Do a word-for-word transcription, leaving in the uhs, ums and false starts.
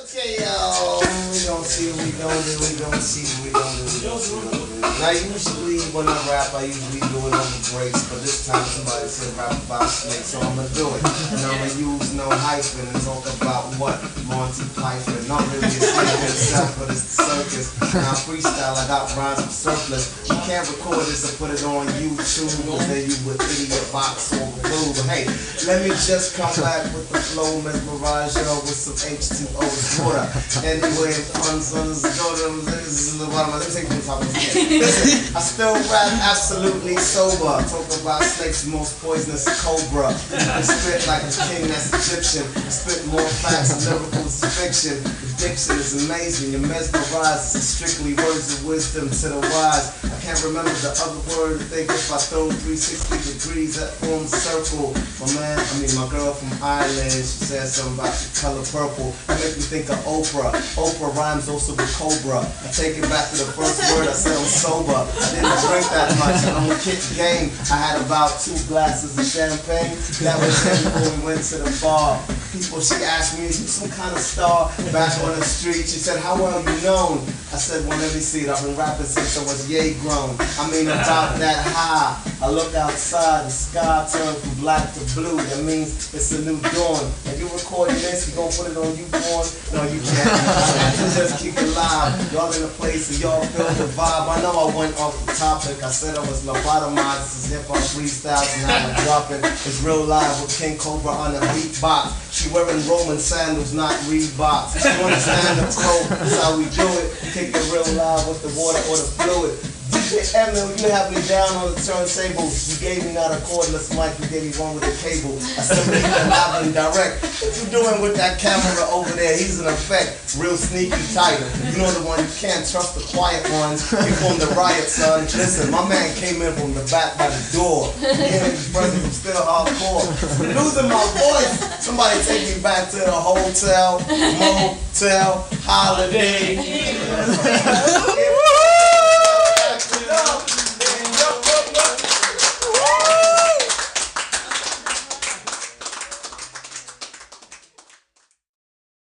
Okay, yo, we gon' see what we gon' do, we gon' see what we gon' do, we gon' see what we gon' do. Now, usually when I rap, I usually do it over breaks, but this time somebody said rap about snakes, so I'ma do it. And I'ma use no hyphen and talk about what? Monty Python. Not really a snake itself, but it's the circus. Now, freestyle, I got rhymes for surplus. You can't record this and put it on YouTube, or then you would idiot box or glue. But hey, let me just come back with the flow, mesmerize y'all with some H two O water. Anyway, puns on this is the bottom. Let me take the top of the Listen, I still rap absolutely sober. Talk about snakes, most poisonous cobra. I spit like a king that's Egyptian. I spit more facts and miracles is fiction. The diction is amazing. You're mesmerized. It's strictly words of wisdom to the wise. I can't remember the other word. I think if I throw three sixty degrees, that forms a circle. My man, I mean my girl from Ireland, she said something about the color purple. That makes me think of Oprah. Oprah rhymes also with cobra. I take it back to the first word. I said I'm sober. I didn't drink that much. I'm a kid game. I had about two glasses of champagne. That was it before we went to the bar. People, she asked me, you some kind of star back on the street? She said, how well you known? I said, well, let me see it. I've been rapping since I was yay grown. I mean, about that high. I look outside, the sky turned from black to blue. That means it's a new dawn. If you recording this, you gonna put it on YouPorn? No, you can't. I can just keep it live. Y'all in the place and y'all feel the vibe. I know I went off the topic. I said I was lobotomized. This is hip hop freestyles and now I'm dropping. It's real live with King Cobra on the beatbox. She wearing Roman sandals, not Reeboks. You understand the code? That's how we do it. Take the real live with the water or the fluid. D J Emil, you have me down on the turntable. You gave me not a cordless mic, you gave me one with a cable. I simply keep it live and direct. What you doing with that camera over there? He's in effect, real sneaky tight. You know the one you can't trust the quiet ones. You from the riot, son. Listen, my man came in from the back by the door. He in his presence, I'm still hardcore. I'm losing my voice. Somebody take me back to the hotel, motel, holiday.